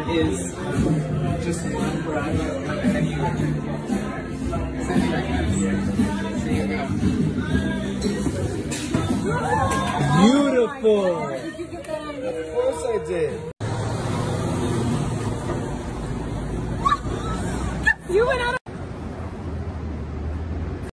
is just one brush, and then you send your hands. Beautiful! Of course I did.